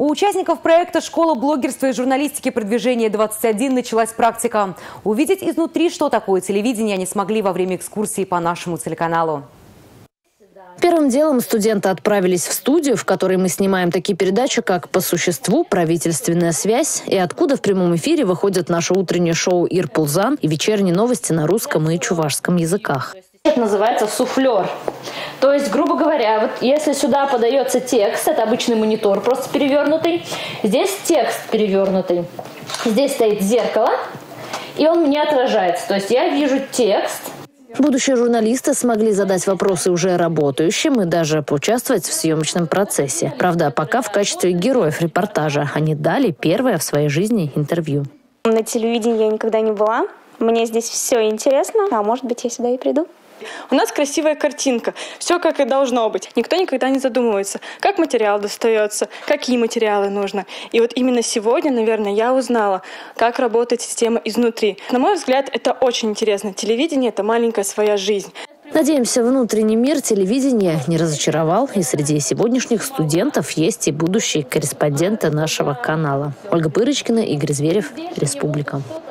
У участников проекта «Школа блогерства и журналистики продвижения-21» началась практика. Увидеть изнутри, что такое телевидение, они смогли во время экскурсии по нашему телеканалу. Первым делом студенты отправились в студию, в которой мы снимаем такие передачи, как «По существу», «Правительственная связь» и откуда в прямом эфире выходит наше утреннее шоу «Ирпулзан» и вечерние новости на русском и чувашском языках. Это называется суфлер. То есть, грубо говоря, вот если сюда подается текст, это обычный монитор просто перевернутый, здесь текст перевернутый, здесь стоит зеркало, и он мне отражается. То есть я вижу текст. Будущие журналисты смогли задать вопросы уже работающим и даже поучаствовать в съемочном процессе. Правда, пока в качестве героев репортажа они дали первое в своей жизни интервью. На телевидении я никогда не была. Мне здесь все интересно, а может быть, я сюда и приду. У нас красивая картинка, все как и должно быть. Никто никогда не задумывается, как материал достается, какие материалы нужно. И вот именно сегодня, наверное, я узнала, как работает система изнутри. На мой взгляд, это очень интересно. Телевидение – это маленькая своя жизнь. Надеемся, внутренний мир телевидения не разочаровал, и среди сегодняшних студентов есть и будущие корреспонденты нашего канала. Ольга Пырочкина, Игорь Зверев, Республика.